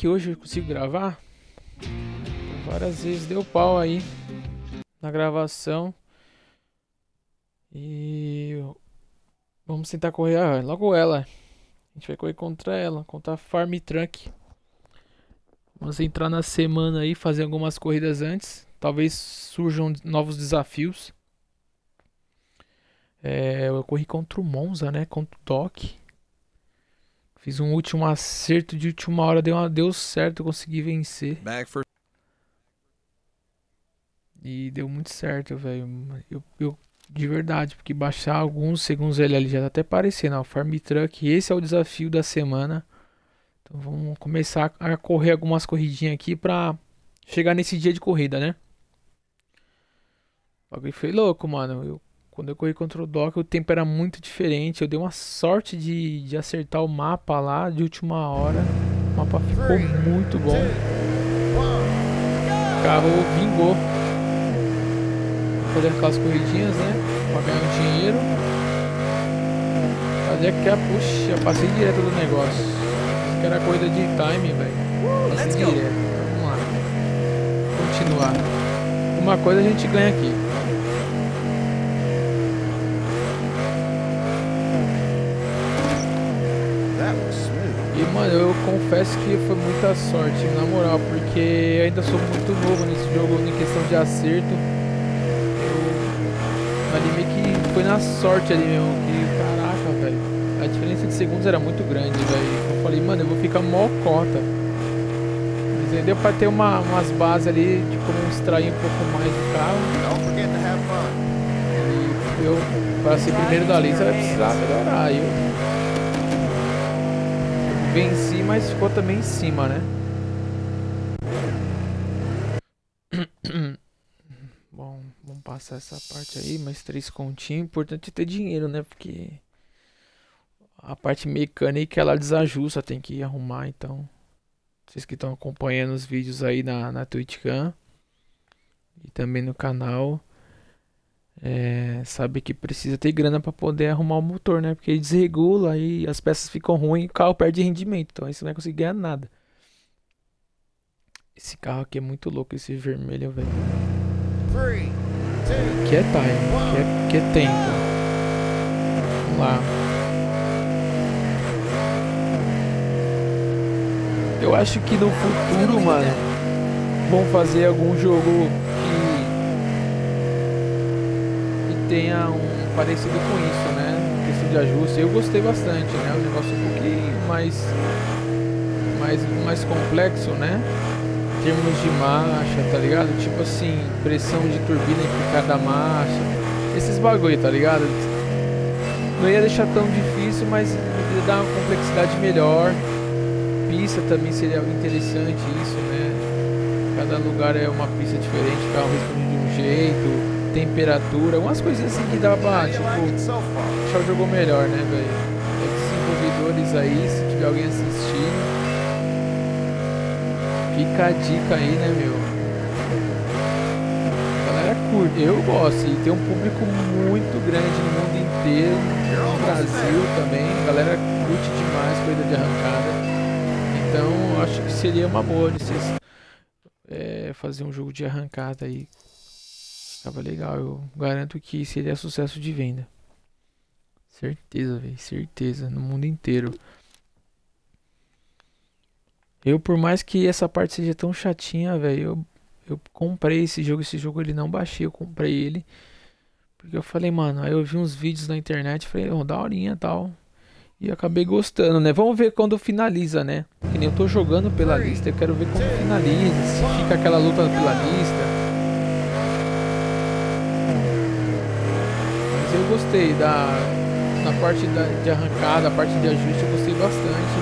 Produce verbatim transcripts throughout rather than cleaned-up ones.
que hoje eu consigo gravar. Várias vezes deu pau aí na gravação. E vamos tentar correr ah, logo ela. A gente vai correr contra ela, contra a Farm Truck. Vamos entrar na semana aí, fazer algumas corridas antes. Talvez surjam novos desafios. É, eu corri contra o Monza, né? Contra o Doc. Fiz um último acerto de última hora, deu, uma, deu certo, eu consegui vencer. Back for... E deu muito certo, velho. Eu, eu, de verdade, porque baixar alguns segundos ele ali já tá até aparecendo, ó, Farm Truck. Esse é o desafio da semana. Então vamos começar a correr algumas corridinhas aqui pra chegar nesse dia de corrida, né? O bagulho foi louco, mano. Eu, quando eu corri contra o Doc, o tempo era muito diferente. Eu dei uma sorte de, de acertar o mapa lá de última hora. O mapa ficou muito bom. O carro vingou. Fazer aquelas corridinhas, né? Pra ganhar um dinheiro. Fazer aquela, puxa, passei direto do negócio. Isso que era corrida de time, velho. Passei direto. Vamos lá. Continuar. Uma coisa a gente ganha aqui. E, mano, eu confesso que foi muita sorte, na moral, porque eu ainda sou muito novo nesse jogo, em questão de acerto. Eu, ali meio que foi na sorte ali mesmo, que caraca, velho. A diferença de segundos era muito grande, velho. Eu falei, mano, eu vou ficar mó cota. Mas aí deu pra ter uma, umas bases ali de como extrair um pouco mais do carro. E eu, pra ser primeiro da lista, vai precisar melhorar. Eu, venci, mas ficou também em cima, né? Bom, vamos passar essa parte aí, mais três continhos. Importante é ter dinheiro, né? Porque a parte mecânica ela desajusta, tem que arrumar. Então, vocês que estão acompanhando os vídeos aí na, na TwitchCam e também no canal, é, sabe que precisa ter grana para poder arrumar o motor, né? Porque ele desregula e as peças ficam ruins e o carro perde rendimento. Então aí você não vai conseguir ganhar nada. Esse carro aqui é muito louco, esse vermelho, velho. Que é time, que é, que é tempo. Vamos lá. Eu acho que no futuro, mano, vão fazer algum jogo tenha um parecido com isso, né? Em questão de ajuste, eu gostei bastante, né? O negócio um pouquinho mais, mais, mais complexo, né? Em termos de marcha, tá ligado? Tipo assim, pressão de turbina em cada marcha, esses bagulho, tá ligado? Não ia deixar tão difícil, mas ia dar uma complexidade melhor. Pista também seria interessante isso, né? Cada lugar é uma pista diferente, o carro responde de um jeito. Temperatura, umas coisinhas assim que dá pra, tipo, deixar o jogo melhor, né, velho? Desenvolvedores aí, se tiver alguém assistindo, fica a dica aí, né, meu? A galera curte, eu gosto, e tem um público muito grande no mundo inteiro, no Brasil também, a galera curte demais coisa de arrancada, então acho que seria uma boa de vocês é, fazer um jogo de arrancada aí. Tava legal, eu garanto que seria sucesso de venda. Certeza, velho, certeza, no mundo inteiro. Eu, por mais que essa parte seja tão chatinha, velho, eu, eu comprei esse jogo, esse jogo ele não baixei, eu comprei ele. Porque eu falei, mano, aí eu vi uns vídeos na internet, falei, oh, daorinha e tal. E eu acabei gostando, né? Vamos ver quando finaliza, né? Que nem eu tô jogando pela lista, eu quero ver quando finaliza, se fica aquela luta pela lista. Eu gostei da na parte da, de arrancada, a parte de ajuste, eu gostei bastante.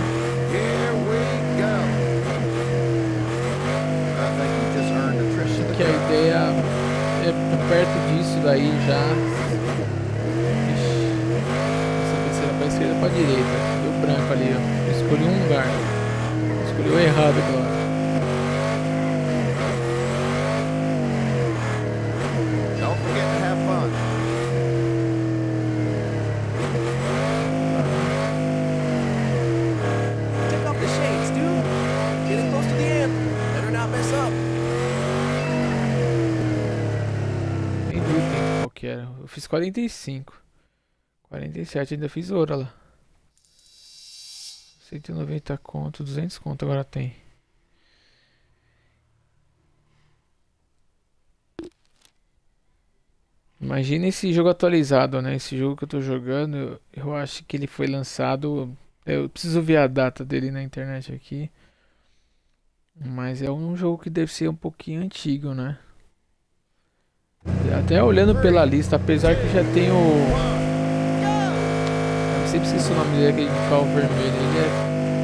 Acho que a ideia é perto disso daí já. Ixi, essa terceira para a esquerda para a direita. Deu branco ali, ó. Eu escolhi um lugar. Escolhi o errado agora. Take off the shades, dude. Get it era? Eu fiz quarenta e cinco. quarenta e sete, ainda fiz ouro lá. cento e noventa conto, duzentos conto agora tem. Imagina esse jogo atualizado, né? Esse jogo que eu tô jogando, eu, eu acho que ele foi lançado. Eu preciso ver a data dele na internet aqui. Mas é um jogo que deve ser um pouquinho antigo, né? Até olhando pela lista, apesar que já tem o. Eu sempre esqueci o nome dele, aquele carro vermelho. Ele é.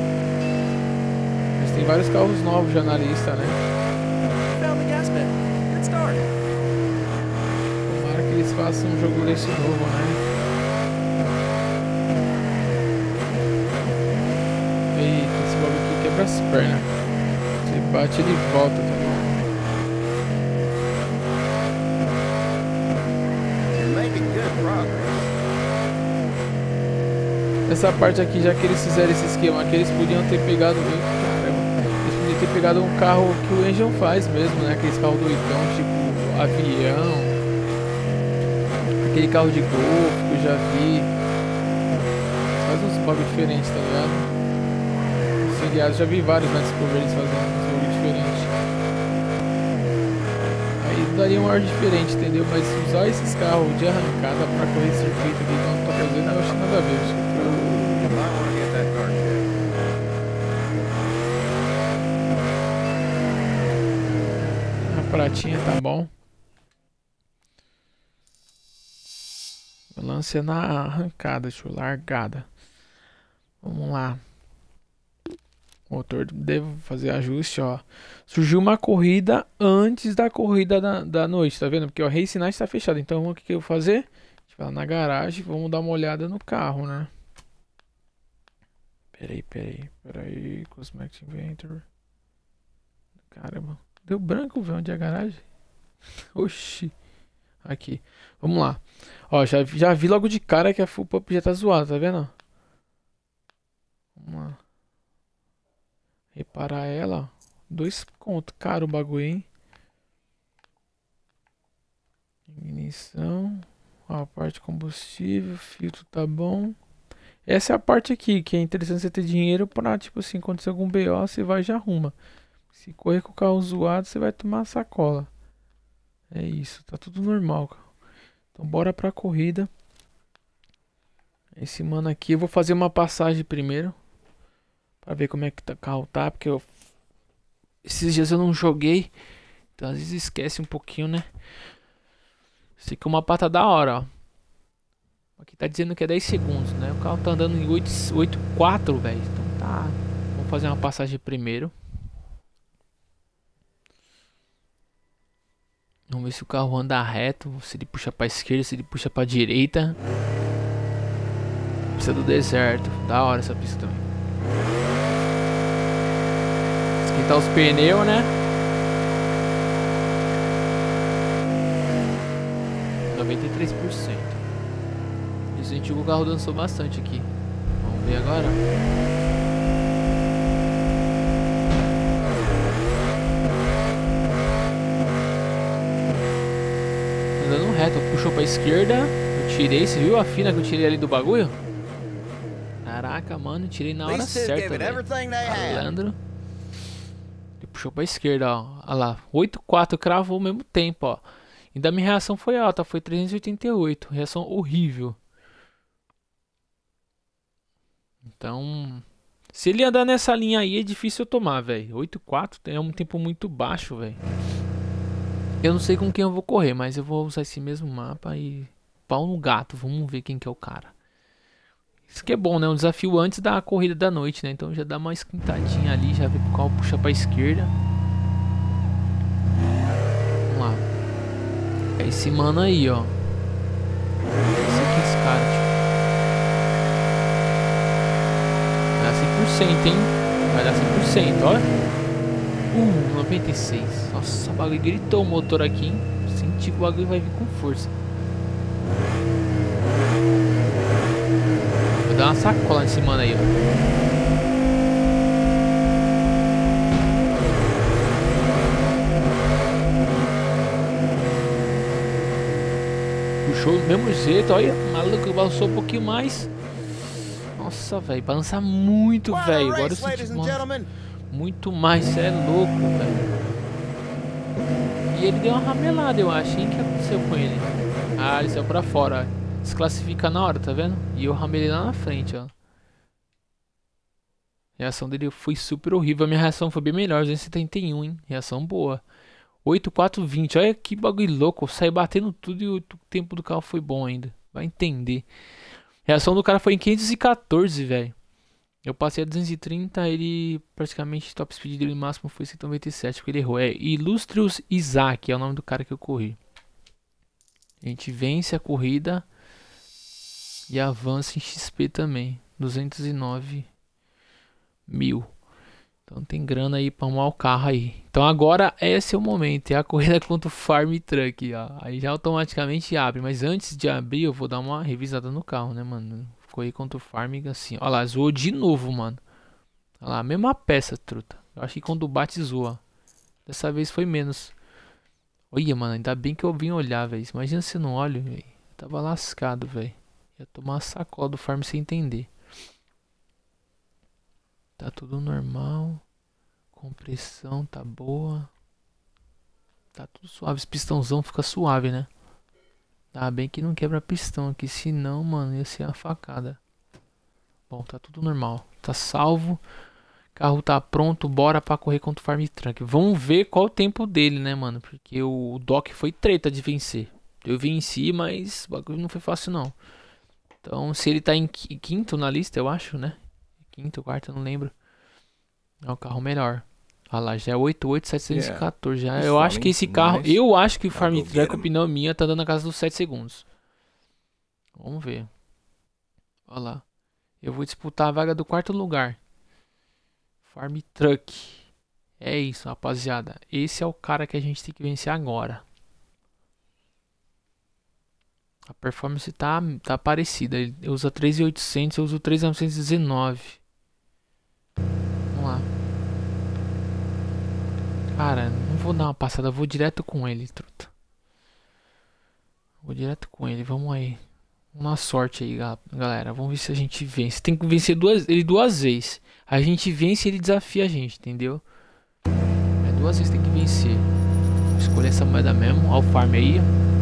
Mas tem vários carros novos já na lista, né? Tomara que eles façam um jogo desse novo, né? Eita, esse bagulho aqui quebra as pernas. Você bate ele volta, tá ligado? Essa parte aqui, já que eles fizeram esse esquema aqui, eles podiam ter pegado. Caramba, eles podiam ter pegado um carro que o Engine faz mesmo, né? Aqueles carros doidão, tipo avião. Aquele carro de golfe que eu já vi. Faz uns bagulho diferentes, tá ligado? Seriados, já vi vários na Discovery eles fazendo uns bagulho diferentes. Aí daria um ar diferente, entendeu? Mas usar esses carros de arrancada pra correr circuito aqui que eu não tô fazendo, eu acho nada a ver. Acho que a pratinha tá bom. O lance é na arrancada, deixa eu largada. Vamos lá. O motor deve fazer ajuste, ó. Surgiu uma corrida antes da corrida da, da noite, tá vendo? Porque o Race Night tá fechado. Então o que, que eu vou fazer? A gente vai lá na garagem, vamos dar uma olhada no carro, né? Peraí, peraí, peraí. Cosmetic Inventor. Caramba. Deu branco, velho. Onde é a garagem? Oxi. Aqui. Vamos lá. Ó, já, já vi logo de cara que a full pump já tá zoada, tá vendo? Vamos lá. Reparar ela. Dois conto. Caro o bagulho, hein? Ignição. Ó, a parte combustível. Filtro tá bom. Essa é a parte aqui que é interessante você ter dinheiro pra, tipo assim, acontecer algum B O, você vai e já arruma. Se correr com o carro zoado, você vai tomar sacola. É isso, tá tudo normal, cara. Então bora pra corrida. Esse mano aqui, eu vou fazer uma passagem primeiro. Pra ver como é que o carro tá, porque eu... esses dias eu não joguei. Então às vezes esquece um pouquinho, né? Esse aqui é uma pata da hora, ó. Aqui tá dizendo que é dez segundos, né? O carro tá andando em oito vírgula quatro, velho. Então tá... Vamos fazer uma passagem primeiro. Vamos ver se o carro anda reto, se ele puxa pra esquerda, se ele puxa pra direita. Pista do deserto. Da hora essa pista também. Esquentar os pneus, né? noventa e três por cento. Isso, a gente viu que o carro dançou bastante aqui. Vamos ver agora. Andando reto, puxou pra esquerda. Eu tirei, você viu a fina que eu tirei ali do bagulho? Caraca, mano, tirei na hora certa, velho. Malandro. Ele puxou pra esquerda, ó. Olha lá, oito quatro cravou ao mesmo tempo, ó. Ainda minha reação foi alta, foi trezentos e oitenta e oito. Reação horrível. Então, se ele andar nessa linha aí, é difícil eu tomar, velho. oito quatro é um tempo muito baixo, velho. Eu não sei com quem eu vou correr, mas eu vou usar esse mesmo mapa e... Pau no gato, vamos ver quem que é o cara. Isso que é bom, né? Um desafio antes da corrida da noite, né? Então já dá uma esquentadinha ali, já vê pro carro puxar pra esquerda. Vamos lá. É esse mano aí, ó. Esse aqui, esse cara, tipo. Vai dar cem por cento, hein? Vai dar cem por cento, ó. Uh, noventa e seis. Nossa, o bagulho gritou o motor aqui, hein? Senti que o bagulho vai vir com força. Vou dar uma sacola nesse mano aí, ó. puxou do mesmo jeito, olha, maluco, balançou um pouquinho mais. Nossa, velho, balança muito, velho. Agora eu senti, mano, muito mais, cê é louco, velho. E ele deu uma ramelada, eu acho, hein? O que aconteceu com ele? Ah, ele saiu pra fora, ó. Desclassifica na hora, tá vendo? E eu ramelei lá na frente, ó. A reação dele foi super horrível. A minha reação foi bem melhor, duzentos e setenta e um, hein? Reação boa. oito, quatro, vinte. Olha que bagulho louco. Eu saí batendo tudo e o tempo do carro foi bom ainda. Vai entender. A reação do cara foi em quinhentos e quatorze, velho. Eu passei a duzentos e trinta, ele praticamente top speed dele máximo foi cento e noventa e sete, porque ele errou. É Illustrious Isaac, é o nome do cara que eu corri. A gente vence a corrida e avança em X P também. duzentos e nove mil. Então tem grana aí pra arrumar o carro aí. Então agora esse é o momento, é a corrida contra o Farm Truck, ó. Aí já automaticamente abre, mas antes de abrir eu vou dar uma revisada no carro, né, mano? Correr contra o Farm assim, ó lá, zoou de novo, mano. Olha lá, mesma peça, truta. Eu acho que quando bate zoa. Dessa vez foi menos. Olha, mano, ainda bem que eu vim olhar, velho. Imagina se eu não olho, velho. Tava lascado, velho. Ia tomar uma sacola do Farm sem entender. Tá tudo normal. Compressão tá boa. Tá tudo suave. Esse pistãozão fica suave, né? Tá bem que não quebra pistão aqui. Senão, mano, ia ser uma facada. Bom, tá tudo normal. Tá salvo. Carro tá pronto. Bora pra correr contra o Farm Truck. Vamos ver qual o tempo dele, né, mano? Porque o Doc foi treta de vencer. Eu venci, mas o bagulho não foi fácil, não. Então, se ele tá em quinto na lista, eu acho, né? Quinto, quarto, eu não lembro. É um carro melhor. Olha lá, já é oito oito setecentos e quatorze. Já. Eu acho que esse carro... Eu acho que o Farm Truck, a opinião minha, tá dando na casa dos sete segundos. Vamos ver. Olha lá. Eu vou disputar a vaga do quarto lugar. Farm Truck. É isso, rapaziada. Esse é o cara que a gente tem que vencer agora. A performance tá, tá parecida. Ele usa três mil e oitocentos, eu uso três mil novecentos e dezenove. Vamos lá. Cara, não vou dar uma passada, vou direto com ele, truta. Vou direto com ele, vamos aí. Vamos na sorte aí, galera. Vamos ver se a gente vence. Tem que vencer duas, ele duas vezes. A gente vence e ele desafia a gente, entendeu? É duas vezes tem que vencer. Vou escolher essa moeda mesmo. Olha o farm aí.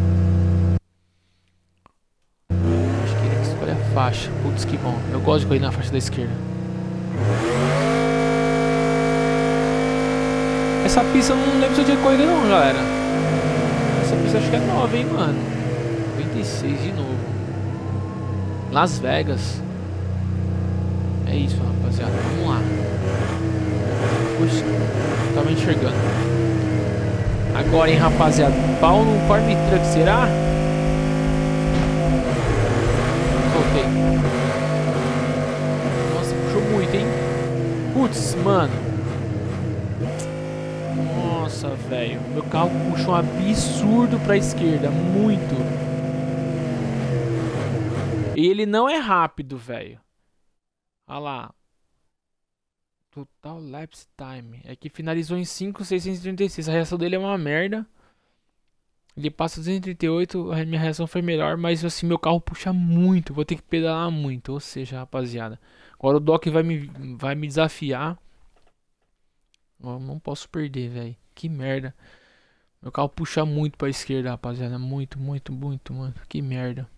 Acho que ele que escolhe a faixa. Putz, que bom. Eu gosto de correr na faixa da esquerda. Essa pista eu não lembro se eu tinha corrido não, galera. Essa pista acho que é nova, hein, mano. noventa e seis de novo. Las Vegas. É isso, rapaziada. Vamos lá. Puxa, tava enxergando. Agora, hein, rapaziada. Pau no Farm Truck, será? Soltei. Nossa, puxou muito, hein? Putz, mano. Nossa, velho. Meu carro puxou um absurdo pra esquerda. Muito. E ele não é rápido, velho. Olha lá. Total lapse time. É que finalizou em cinco mil seiscentos e trinta e seis. A reação dele é uma merda. Ele passa duzentos e trinta e oito. A minha reação foi melhor. Mas assim, meu carro puxa muito. Vou ter que pedalar muito. Ou seja, rapaziada. Agora o Doc vai me, vai me desafiar. Eu não posso perder, velho. Que merda. Meu carro puxa muito pra esquerda, rapaziada. Muito, muito, muito, muito. Que merda.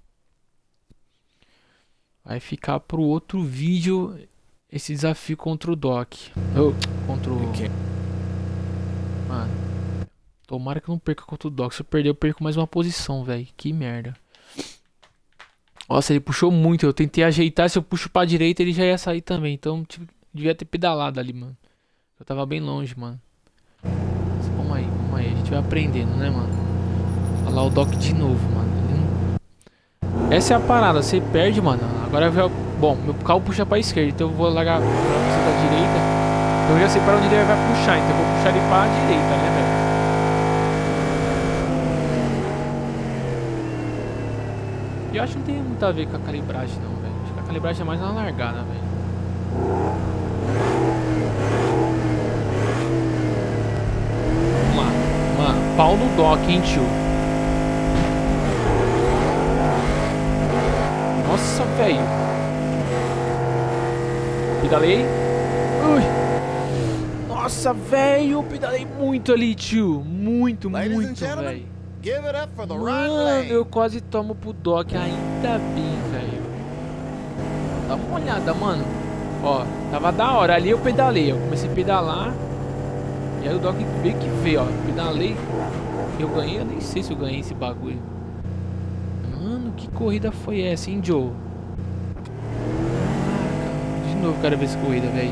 Vai ficar pro outro vídeo esse desafio contra o Doc. Oh, contra o... Mano. Tomara que eu não perca contra o Doc. Se eu perder, eu perco mais uma posição, velho. Que merda. Nossa, ele puxou muito. Eu tentei ajeitar. Se eu puxo pra direita, ele já ia sair também. Então, tipo, devia ter pedalado ali, mano. Eu tava bem longe, mano. Mas, vamos aí, vamos aí. A gente vai aprendendo, né, mano? Olha lá o Doc de novo, mano. Essa é a parada, você perde, mano. Agora eu... Bom, meu carro puxa pra esquerda, então eu vou largar pra você da direita. Eu já sei para onde ele vai puxar, então eu vou puxar ele pra direita, né, velho? E eu acho que não tem muito a ver com a calibragem, não, velho. Acho que a calibragem é mais na largada, velho. Vamos lá. Mano, pau no Doc, hein, tio. velho. Pedalei. Ui. Nossa, velho. Pedalei muito ali, tio. Muito, muito, velho. Mano, eu quase tomo pro Doc. Ainda bem, velho. Dá uma olhada, mano. Ó, tava da hora. Ali eu pedalei. Eu comecei a pedalar. E aí o Doc veio que veio, ó. Pedalei. Eu ganhei. Eu nem sei se eu ganhei esse bagulho. Mano, que corrida foi essa, hein, Joe? De novo, quero ver essa corrida, velho.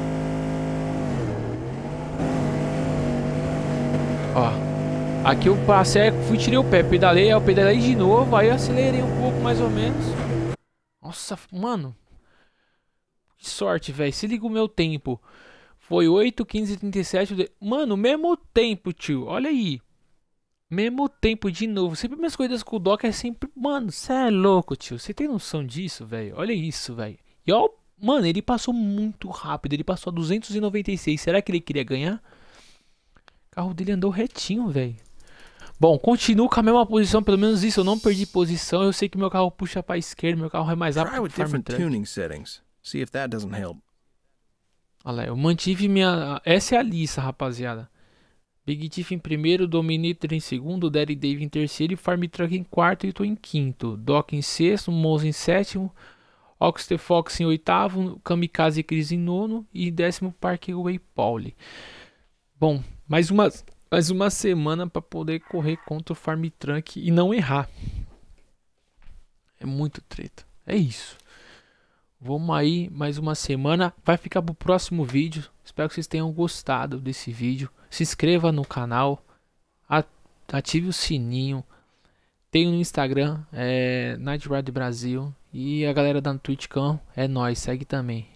Ó, aqui eu passei, fui, tirei o pé, pedalei, eu pedalei de novo, aí eu acelerei um pouco mais ou menos. Nossa, mano. Que sorte, velho. Se liga o meu tempo. Foi oito, quinze, trinta e sete. Mano, mesmo tempo, tio. Olha aí. Mesmo tempo de novo. Sempre minhas corridas com o Doc é sempre... Mano, você é louco, tio. Você tem noção disso, velho? Olha isso, velho. E ó, mano, ele passou muito rápido. Ele passou a duzentos e noventa e seis. Será que ele queria ganhar? O carro dele andou retinho, velho. Bom, continuo com a mesma posição. Pelo menos isso, eu não perdi posição. Eu sei que meu carro puxa pra esquerda. Meu carro é mais rápido que o Farm Truck. See if that doesn't help. Olha lá, eu mantive minha... Essa é a lista, rapaziada. Big Tiff em primeiro, Dominator em segundo, Daddy Dave em terceiro e Farm Truck em quarto e eu tô em quinto. Doc em sexto, Moz em sétimo, Oxter Fox em oitavo, Kamikaze e Chris em nono e décimo Parkway Pauli. Bom, mais uma, mais uma semana para poder correr contra o Farm Truck e não errar. É muito treta. É isso. Vamos aí, mais uma semana. Vai ficar pro próximo vídeo. Espero que vocês tenham gostado desse vídeo. Se inscreva no canal. Ative o sininho. Tenho no Instagram, é Night Ride Brasil. E a galera da TwitchCam é nóis, segue também.